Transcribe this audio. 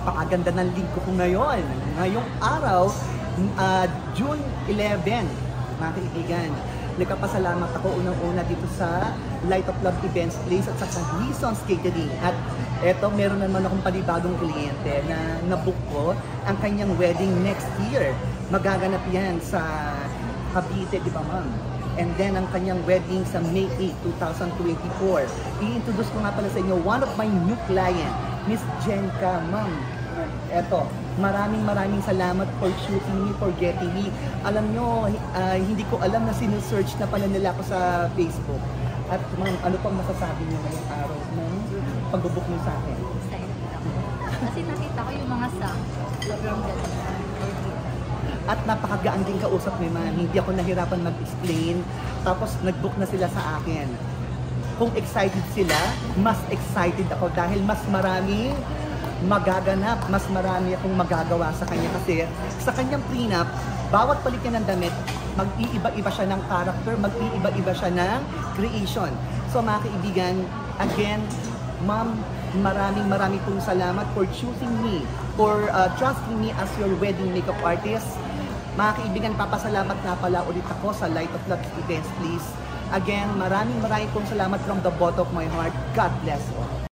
napakaganda ng linggo ko ngayon. Ngayong araw, June 11, mga kaibigan. Nagkapasalamat ako unang-una dito sa Light of Love Events Place at sa Reasons Catering. At eto, meron naman akong panibagong kliyente na nabook ko ang kanyang wedding next year. Magaganap yan sa Cavite, di ba ma'am? And then ang kanyang wedding sa May 8, 2024. I-introduce ko nga pala sa inyo one of my new client, Miss Jenka, ma'am. Eto, maraming salamat for shooting me, for getting me. Alam nyo, hindi ko alam na sinusearch na pala nila ako sa Facebook. At ma'am, ano pang masasabi nyo ngayong araw ng pag-book nyo sa akin? Excited ako. Kasi nakita ko yung mga songs. Sobrang ganda. At napakagaan din kausap ni ma'am. Hindi ako nahirapan mag-explain. Tapos nag-book na sila sa akin. Kung excited sila, mas excited ako dahil mas marami magaganap, mas marami akong magagawa sa kanya kasi sa kanyang prenup, bawat palit niya ng damit, mag-iiba-iba siya ng character, mag-iiba-iba siya ng creation. So mga kaibigan, again, ma'am, maraming pong salamat for choosing me, for trusting me as your wedding makeup artist. Mga kaibigan, papasalamat na pala ulit ako sa Light of Love Events, please. Again, maraming pong salamat from the bottom of my heart. God bless you.